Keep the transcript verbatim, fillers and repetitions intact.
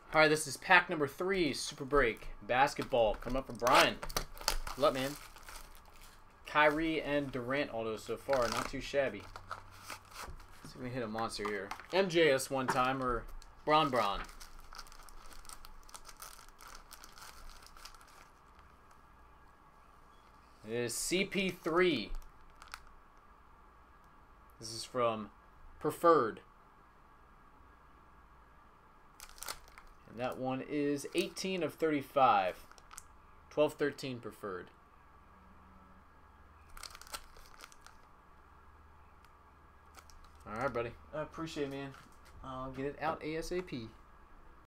All right, this is pack number three, Super Break. Basketball. Coming up from Bryan. Good luck, man. Kyrie and Durant autos so far. Not too shabby. Let's see if we can hit a monster here. M J S one time or Bron Bron. It is C P three. This is from Preferred. And that one is eighteen of thirty-five. twelve thirteen Preferred. All right, buddy. I appreciate it, man. I'll get it out ASAP.